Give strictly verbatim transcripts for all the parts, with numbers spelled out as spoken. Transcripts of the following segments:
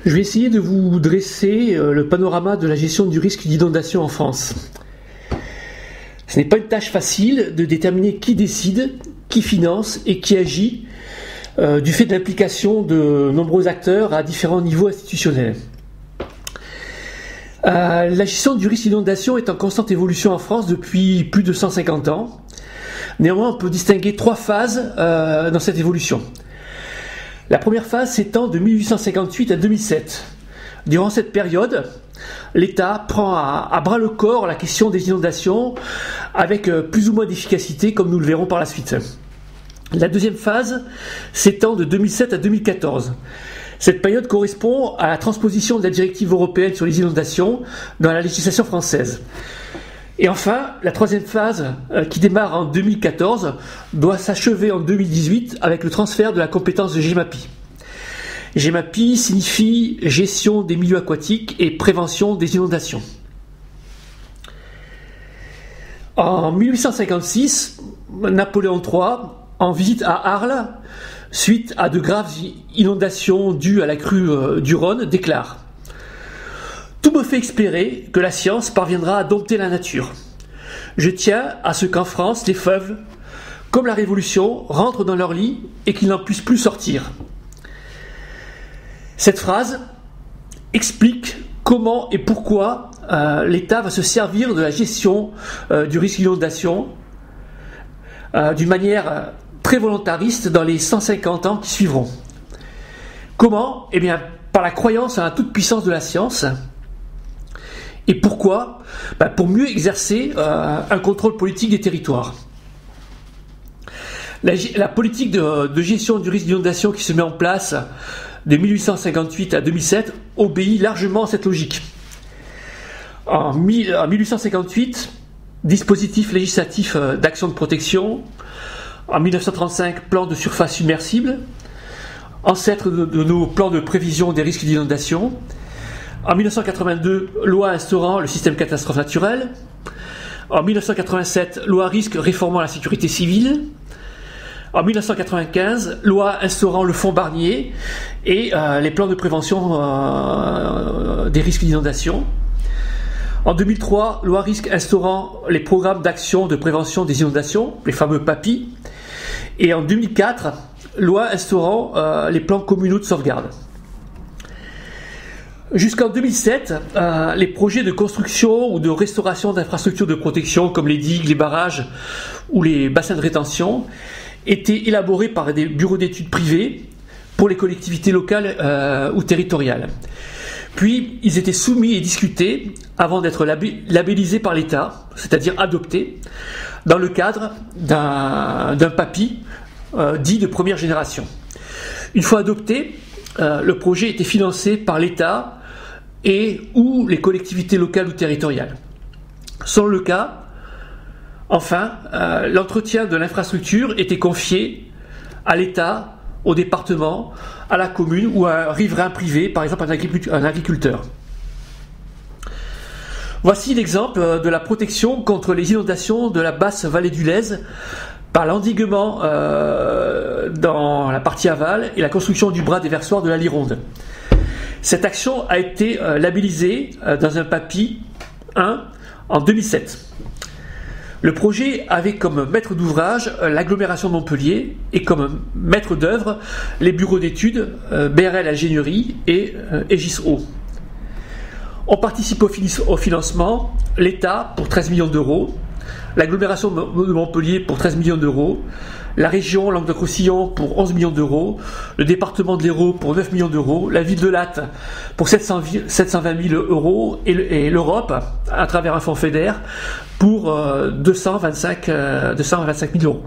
Je vais essayer de vous dresser le panorama de la gestion du risque d'inondation en France. Ce n'est pas une tâche facile de déterminer qui décide, qui finance et qui agit euh, du fait de l'implication de nombreux acteurs à différents niveaux institutionnels. Euh, la gestion du risque d'inondation est en constante évolution en France depuis plus de cent cinquante ans. Néanmoins, on peut distinguer trois phases euh, dans cette évolution. La première phase s'étend de mille huit cent cinquante-huit à deux mille sept. Durant cette période, l'État prend à, à bras le corps la question des inondations avec euh, plus ou moins d'efficacité, comme nous le verrons par la suite. La deuxième phase s'étend de deux mille sept à deux mille quatorze. Cette période correspond à la transposition de la directive européenne sur les inondations dans la législation française. Et enfin, la troisième phase, euh, qui démarre en deux mille quatorze, doit s'achever en deux mille dix-huit avec le transfert de la compétence de GEMAPI. GEMAPI signifie gestion des milieux aquatiques et prévention des inondations. En mille huit cent cinquante-six, Napoléon trois, en visite à Arles, suite à de graves inondations dues à la crue euh, du Rhône, déclare: « Tout me fait espérer que la science parviendra à dompter la nature. Je tiens à ce qu'en France, les fleuves, comme la Révolution, rentrent dans leur lit et qu'ils n'en puissent plus sortir. » Cette phrase explique comment et pourquoi euh, l'État va se servir de la gestion euh, du risque d'inondation euh, d'une manière euh, très volontariste dans les cent cinquante ans qui suivront. Comment ? Eh bien, par la croyance à la toute-puissance de la science. Et pourquoi ? Ben, pour mieux exercer euh, un contrôle politique des territoires. La, la politique de, de gestion du risque d'inondation qui se met en place de mille huit cent cinquante-huit à deux mille sept obéit largement à cette logique. En, mille, en mille huit cent cinquante-huit, dispositif législatif d'action de protection. En mille neuf cent trente-cinq, plan de surface submersible, ancêtre de, de nos plans de prévision des risques d'inondation. En mille neuf cent quatre-vingt-deux, loi instaurant le système catastrophe naturelle. En mille neuf cent quatre-vingt-sept, loi risque réformant la sécurité civile. En mille neuf cent quatre-vingt-quinze, loi instaurant le fonds Barnier et euh, les plans de prévention euh, des risques d'inondation. En deux mille trois, loi risque instaurant les programmes d'action de prévention des inondations, les fameux PAPI. Et en deux mille quatre, loi instaurant euh, les plans communaux de sauvegarde. Jusqu'en deux mille sept, euh, les projets de construction ou de restauration d'infrastructures de protection comme les digues, les barrages ou les bassins de rétention étaient élaborés par des bureaux d'études privés pour les collectivités locales euh, ou territoriales. Puis, ils étaient soumis et discutés avant d'être labellisés par l'État, c'est-à-dire adoptés, dans le cadre d'un, d'un PAPI euh, dit de première génération. Une fois adopté, euh, le projet était financé par l'État et ou les collectivités locales ou territoriales. Selon le cas, enfin, euh, l'entretien de l'infrastructure était confié à l'État, au département, à la commune ou à un riverain privé, par exemple un agriculteur. Voici l'exemple de la protection contre les inondations de la basse vallée du Lez par l'endiguement euh, dans la partie aval et la construction du bras déversoir de la Lironde. Cette action a été euh, labellisée euh, dans un PAPI un en deux mille sept. Le projet avait comme maître d'ouvrage euh, l'agglomération de Montpellier et comme maître d'œuvre les bureaux d'études euh, B R L Ingénierie et euh, Aegis Eau. On participe au, fin- au financement, l'État pour treize millions d'euros, l'agglomération de Montpellier pour treize millions d'euros, la région Languedoc-Roussillon pour onze millions d'euros, le département de l'Hérault pour neuf millions d'euros, la ville de Latte pour sept cent vingt mille euros et l'Europe, à travers un fonds FEDER, pour deux cent vingt-cinq mille euros.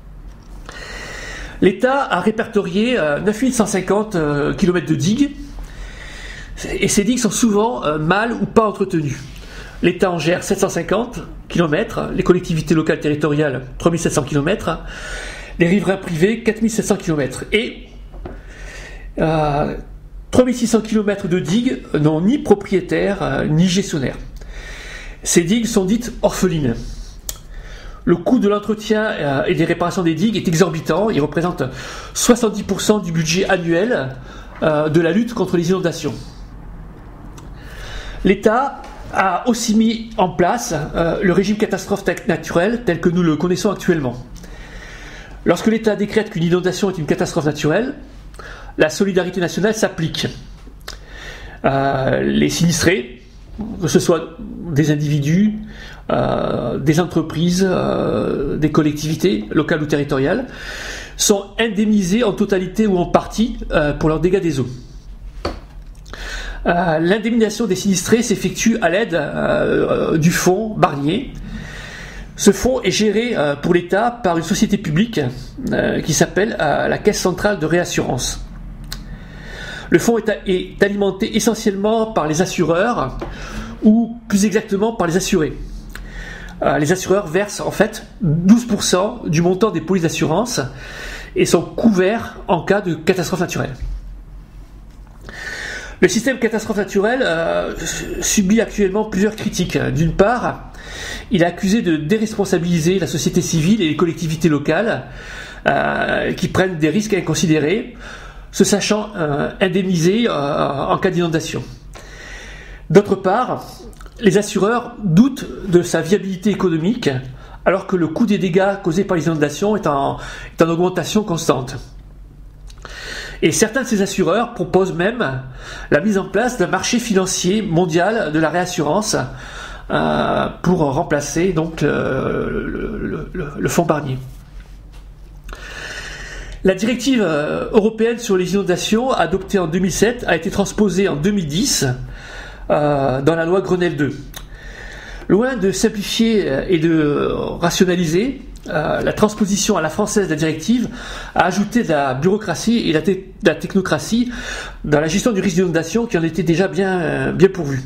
L'État a répertorié neuf mille cent cinquante kilomètres de digues, et ces digues sont souvent mal ou pas entretenues. L'État en gère sept cent cinquante kilomètres, les collectivités locales territoriales trois mille sept cents kilomètres, les riverains privés quatre mille sept cents kilomètres. Et euh, trois mille six cents kilomètres de digues n'ont ni propriétaire euh, ni gestionnaire. Ces digues sont dites orphelines. Le coût de l'entretien euh, et des réparations des digues est exorbitant. Il représente soixante-dix pour cent du budget annuel euh, de la lutte contre les inondations. L'État a aussi mis en place euh, le régime catastrophe naturelle tel que nous le connaissons actuellement. Lorsque l'État décrète qu'une inondation est une catastrophe naturelle, la solidarité nationale s'applique. Euh, les sinistrés, que ce soit des individus, euh, des entreprises, euh, des collectivités locales ou territoriales, sont indemnisés en totalité ou en partie euh, pour leurs dégâts des eaux. Euh, l'indemnisation des sinistrés s'effectue à l'aide euh, du fonds Barnier. Ce fonds est géré euh, pour l'État par une société publique euh, qui s'appelle euh, la Caisse centrale de réassurance. Le fonds est, a, est alimenté essentiellement par les assureurs, ou plus exactement par les assurés. Euh, les assureurs versent en fait douze pour cent du montant des polices d'assurance et sont couverts en cas de catastrophe naturelle. Le système catastrophe naturelle euh, subit actuellement plusieurs critiques. D'une part, il est accusé de déresponsabiliser la société civile et les collectivités locales euh, qui prennent des risques inconsidérés, se sachant euh, indemnisés euh, en cas d'inondation. D'autre part, les assureurs doutent de sa viabilité économique alors que le coût des dégâts causés par les inondations est en, est en augmentation constante. Et certains de ces assureurs proposent même la mise en place d'un marché financier mondial de la réassurance euh, pour remplacer donc le, le, le, le fonds Barnier. La directive européenne sur les inondations, adoptée en deux mille sept, a été transposée en deux mille dix euh, dans la loi Grenelle deux. Loin de simplifier et de rationaliser, euh, la transposition à la française de la directive a ajouté de la bureaucratie et de la, te- de la technocratie dans la gestion du risque d'inondation qui en était déjà bien, euh, bien pourvue.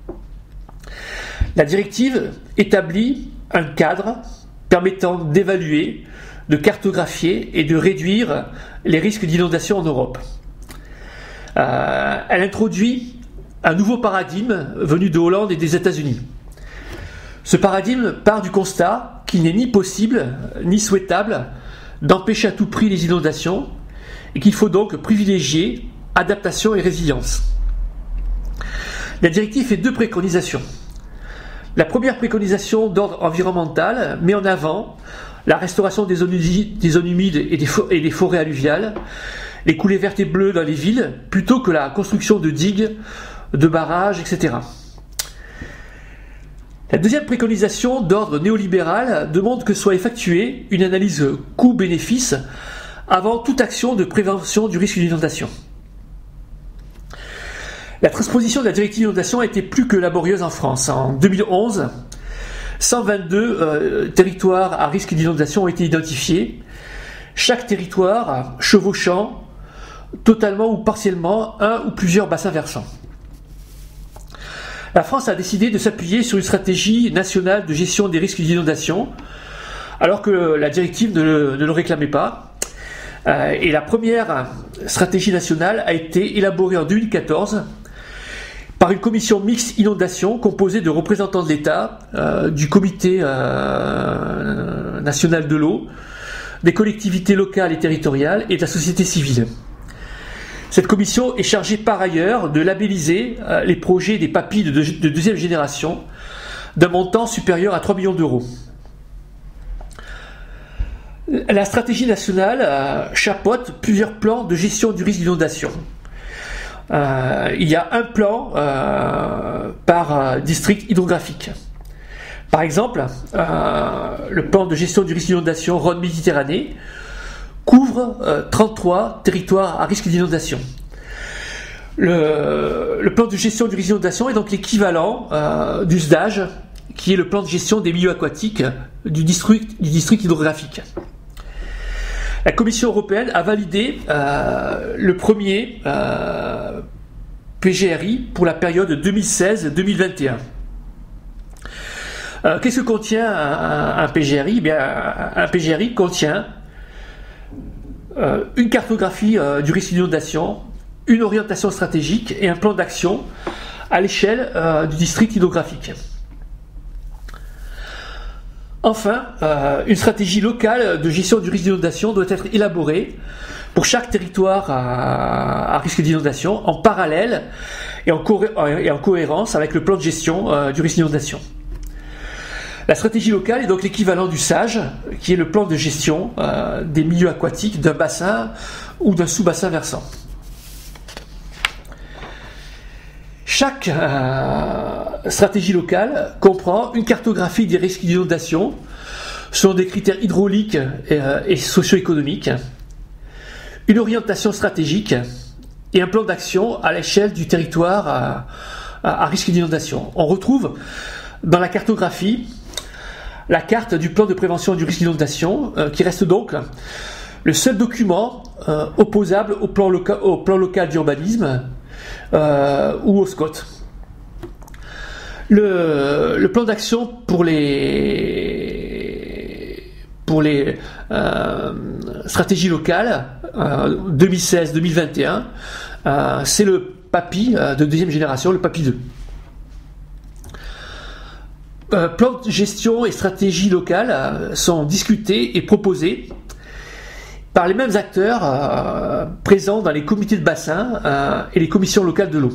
La directive établit un cadre permettant d'évaluer, de cartographier et de réduire les risques d'inondation en Europe. Euh, elle introduit un nouveau paradigme venu de Hollande et des États-Unis. Ce paradigme part du constat qu'il n'est ni possible ni souhaitable d'empêcher à tout prix les inondations et qu'il faut donc privilégier adaptation et résilience. La directive fait deux préconisations. La première préconisation d'ordre environnemental met en avant la restauration des zones, des zones humides et des, for- et des forêts alluviales, les coulées vertes et bleues dans les villes, plutôt que la construction de digues, de barrages, et cetera. La deuxième préconisation d'ordre néolibéral demande que soit effectuée une analyse coût-bénéfice avant toute action de prévention du risque d'inondation. La transposition de la directive d'inondation a été plus que laborieuse en France. En deux mille onze, cent vingt-deux euh, territoires à risque d'inondation ont été identifiés, chaque territoire chevauchant totalement ou partiellement un ou plusieurs bassins versants. La France a décidé de s'appuyer sur une stratégie nationale de gestion des risques d'inondation, alors que la directive ne le, ne le réclamait pas. Euh, et la première stratégie nationale a été élaborée en deux mille quatorze par une commission mixte inondation composée de représentants de l'État, euh, du comité euh, national de l'eau, des collectivités locales et territoriales et de la société civile. Cette commission est chargée par ailleurs de labelliser euh, les projets des P A P I de, de, de deuxième génération d'un montant supérieur à trois millions d'euros. La stratégie nationale euh, chapeaute plusieurs plans de gestion du risque d'inondation. Euh, il y a un plan euh, par euh, district hydrographique. Par exemple, euh, le plan de gestion du risque d'inondation Rhône-Méditerranée couvre euh, trente-trois territoires à risque d'inondation. Le, le plan de gestion du risque d'inondation est donc l'équivalent euh, du S D A G, qui est le plan de gestion des milieux aquatiques du district, du district hydrographique. La Commission européenne a validé euh, le premier euh, P G R I pour la période deux mille seize deux mille vingt et un. Euh, qu'est-ce que contient un, un P G R I ? Eh bien, un, un P G R I contient euh, une cartographie euh, du risque d'inondation, une orientation stratégique et un plan d'action à l'échelle euh, du district hydrographique. Enfin, euh, une stratégie locale de gestion du risque d'inondation doit être élaborée pour chaque territoire à, à risque d'inondation, en parallèle et en, co- et en cohérence avec le plan de gestion euh, du risque d'inondation. La stratégie locale est donc l'équivalent du SAGE, qui est le plan de gestion euh, des milieux aquatiques d'un bassin ou d'un sous-bassin versant. Chaque euh, stratégie locale comprend une cartographie des risques d'inondation selon des critères hydrauliques et, euh, et socio-économiques, une orientation stratégique et un plan d'action à l'échelle du territoire à, à, à risque d'inondation. On retrouve dans la cartographie la carte du plan de prévention du risque d'inondation, euh, qui reste donc le seul document euh, opposable au plan, loca- au plan local d'urbanisme euh, ou au SCOT. Le, le plan d'action pour les, pour les euh, stratégies locales euh, deux mille seize deux mille vingt et un, euh, c'est le PAPI euh, de deuxième génération, le PAPI deux. Euh, plans de gestion et stratégies locales euh, sont discutés et proposés par les mêmes acteurs euh, présents dans les comités de bassin euh, et les commissions locales de l'eau.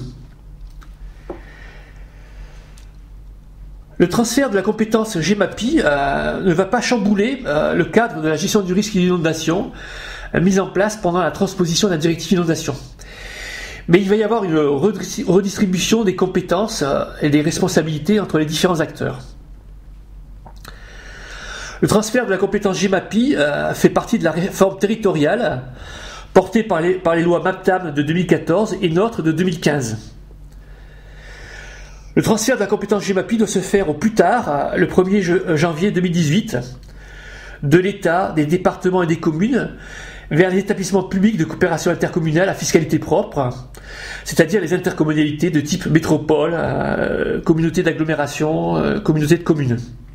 Le transfert de la compétence GEMAPI euh, ne va pas chambouler euh, le cadre de la gestion du risque d'inondation euh, mise en place pendant la transposition de la directive inondation. Mais il va y avoir une redistribution des compétences et des responsabilités entre les différents acteurs. Le transfert de la compétence GEMAPI euh, fait partie de la réforme territoriale portée par les, par les lois MAPTAM de deux mille quatorze et NOTRe de deux mille quinze. Le transfert de la compétence GEMAPI doit se faire au plus tard, le premier janvier deux mille dix-huit, de l'État, des départements et des communes vers les établissements publics de coopération intercommunale à fiscalité propre, c'est-à-dire les intercommunalités de type métropole, euh, communauté d'agglomération, euh, communauté de communes.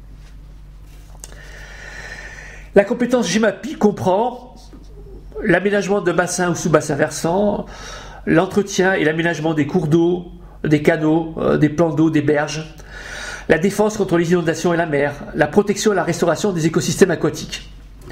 La compétence GEMAPI comprend l'aménagement de bassins ou sous-bassins versants, l'entretien et l'aménagement des cours d'eau, des canaux, euh, des plans d'eau, des berges, la défense contre les inondations et la mer, la protection et la restauration des écosystèmes aquatiques.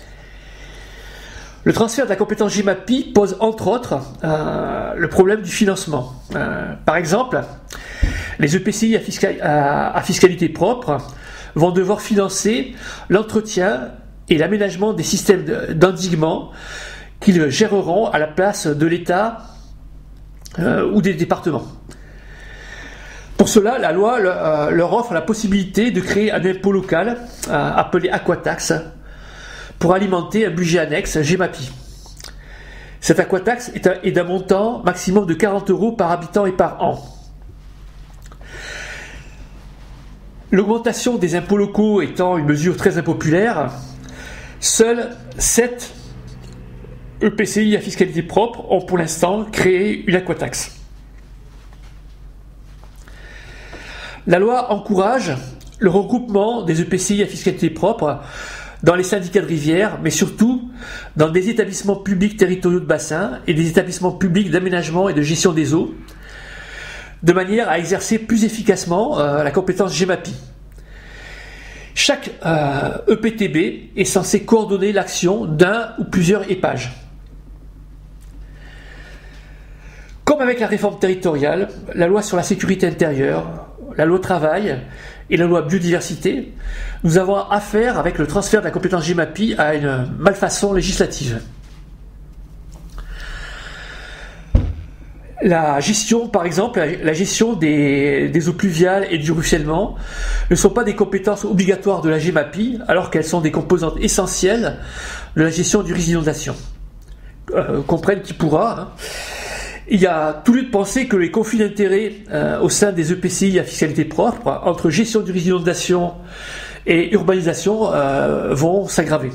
Le transfert de la compétence GEMAPI pose entre autres euh, le problème du financement. Euh, par exemple, les E P C I à, fiscal, à, à fiscalité propre vont devoir financer l'entretien et l'aménagement des systèmes d'endiguement qu'ils géreront à la place de l'État euh, ou des départements. Pour cela, la loi euh, leur offre la possibilité de créer un impôt local euh, appelé aquataxe pour alimenter un budget annexe GEMAPI. Cette aquataxe est d'un montant maximum de quarante euros par habitant et par an. L'augmentation des impôts locaux étant une mesure très impopulaire, seuls sept E P C I à fiscalité propre ont pour l'instant créé une aquataxe. La loi encourage le regroupement des E P C I à fiscalité propre dans les syndicats de rivières, mais surtout dans des établissements publics territoriaux de bassin et des établissements publics d'aménagement et de gestion des eaux, de manière à exercer plus efficacement euh, la compétence GEMAPI. Chaque euh, E P T B est censé coordonner l'action d'un ou plusieurs épages. Comme avec la réforme territoriale, la loi sur la sécurité intérieure, la loi travail et la loi biodiversité, nous avons affaire avec le transfert de la compétence GEMAPI à une malfaçon législative. La gestion, par exemple, la gestion des, des eaux pluviales et du ruissellement ne sont pas des compétences obligatoires de la GEMAPI, alors qu'elles sont des composantes essentielles de la gestion du risque d'inondation. Euh, comprenne qui pourra. Hein. Il y a tout lieu de penser que les conflits d'intérêts euh, au sein des E P C I à fiscalité propre, entre gestion du risque d'inondation et urbanisation, euh, vont s'aggraver.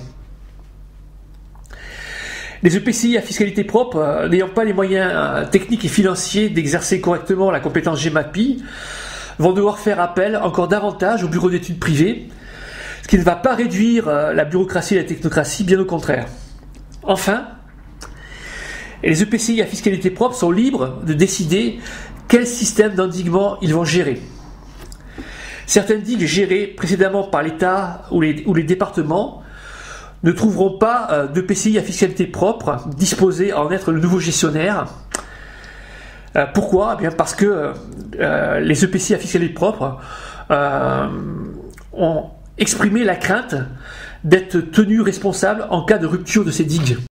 Les E P C I à fiscalité propre, euh, n'ayant pas les moyens euh, techniques et financiers d'exercer correctement la compétence GEMAPI, vont devoir faire appel encore davantage au bureau d'études privées, ce qui ne va pas réduire euh, la bureaucratie et la technocratie, bien au contraire. Enfin, et les E P C I à fiscalité propre sont libres de décider quel système d'endiguement ils vont gérer. Certaines digues gérées précédemment par l'État ou les, ou les départements ne trouveront pas euh, d'E P C I à fiscalité propre disposés à en être le nouveau gestionnaire. Euh, pourquoi ? Eh bien parce que euh, les E P C I à fiscalité propre euh, ont exprimé la crainte d'être tenus responsables en cas de rupture de ces digues.